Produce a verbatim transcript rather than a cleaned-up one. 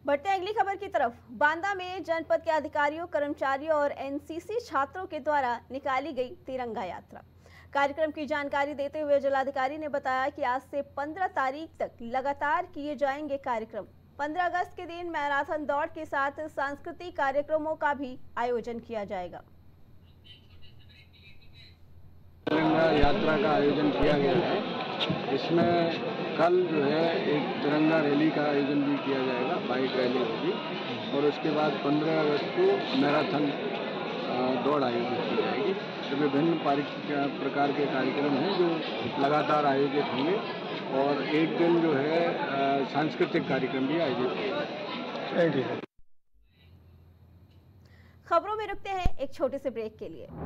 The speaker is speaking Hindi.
बढ़ते हैं अगली खबर की तरफ। बांदा में जनपद के अधिकारियों, कर्मचारियों और एनसीसी छात्रों के द्वारा निकाली गई तिरंगा यात्रा। कार्यक्रम की जानकारी देते हुए जिलाधिकारी ने बताया कि आज से पंद्रह तारीख तक लगातार किए जाएंगे कार्यक्रम। पंद्रह अगस्त के दिन मैराथन दौड़ के साथ सांस्कृतिक कार्यक्रमों का भी आयोजन किया जाएगा। तिरंगा यात्रा का आयोजन किया गया है। इसमें कल जो है एक तिरंगा रैली का आयोजन भी किया जाएगा, बाइक रैली होगी, और उसके बाद पंद्रह अगस्त को मैराथन दौड़ आयोजित की जाएगी। तो विभिन्न प्रकार के कार्यक्रम हैं जो लगातार आयोजित होंगे, और एक दिन जो है सांस्कृतिक कार्यक्रम भी आयोजित किए जाएंगे। खबरों में रुकते हैं एक छोटे से ब्रेक के लिए।